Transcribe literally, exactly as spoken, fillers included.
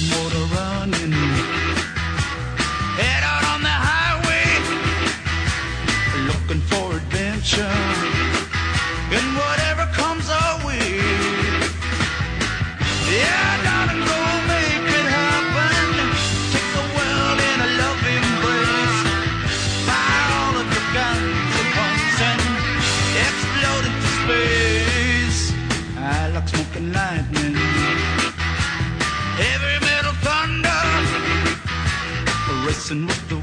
motor running. Head out on the highway, looking for adventure, and whatever comes our way. Yeah, darling, go make it happen. Take the world in a loving embrace. Fire all of your guns at once and explode into space. I like smoking lightning, heavy metal thunder, racing with the